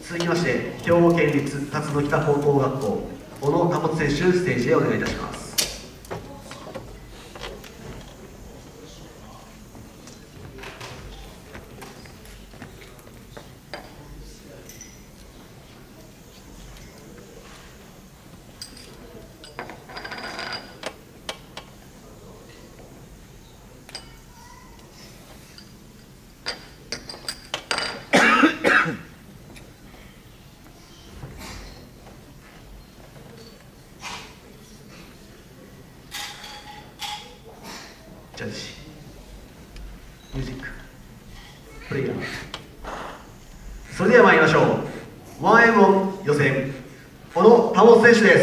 続きまして、兵庫県立辰野北高等学校、小野保選手、ステージへお願いいたします。ジャッジミュージックプレイヤー、それでは参りましょう。1M1予選、小野保選手です。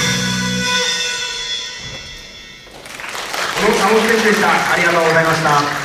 小野選手でした。ありがとうございました。